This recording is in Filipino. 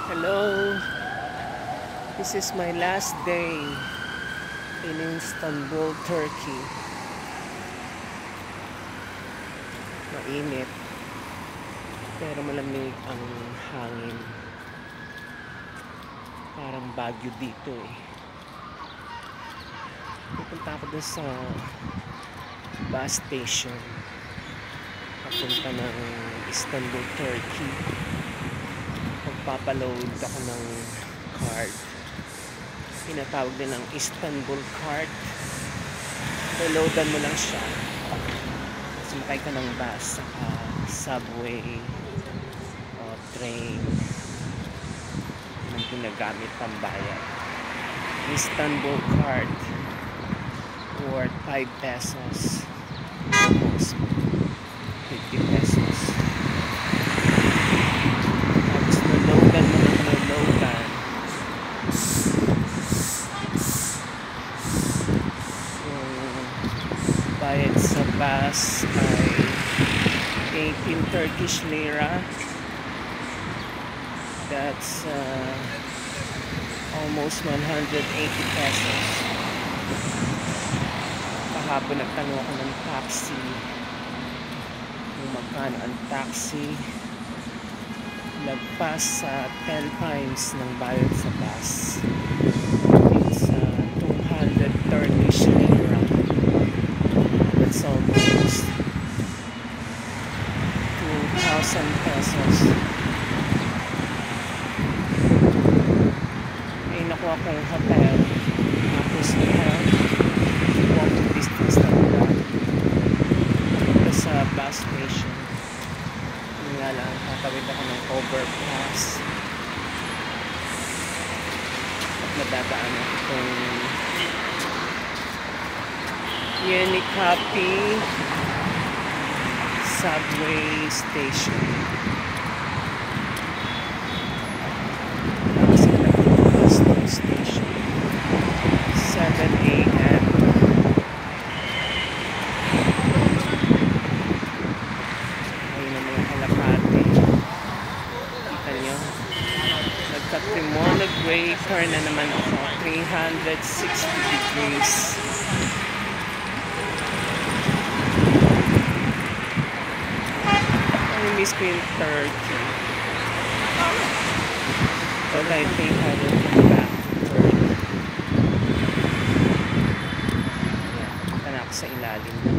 Hello, this is my last day in Istanbul, Turkey. Mainit, pero malamig ang hangin. Parang Baguio dito eh. Pupunta ako dun sa bus station papunta ng Istanbul, Turkey. Magpapaload ako ng card. Pinatawag din ng Istanbul card. Loadan mo lang siya. Sumakay ka ng bus, subway o train. Yun ang ginagamit pambayad. Istanbul card worth 5 pesos. Almost 50 pesos. Tapos naloadan mo ng naloadan. Bayad sa bus ay 18 Turkish lira. That's almost 180 pesos. Kahapon nagtanong ako ng taxi kung magkano ang taxi. Lagpas sa 10 times ng bayad sa bus. It's 200 Turkish lira. That's almost 2,000 pesos. May nakuha kong hotel. Tapos walking distance na mula punta sa bus station. Yun nga lang, tatawid ako ng overpass at nadadaan ako itong Yenikapi subway station. Tapos nagbubukas ng station 7 a.m. Ayun na mga kalapate. Kita nyo, nagka-Cremona breaker na naman ako. 360 degrees. Miss ko yung Turkey. But I think I will come back to Turkey. Yeah, punta na ako sa ilalim.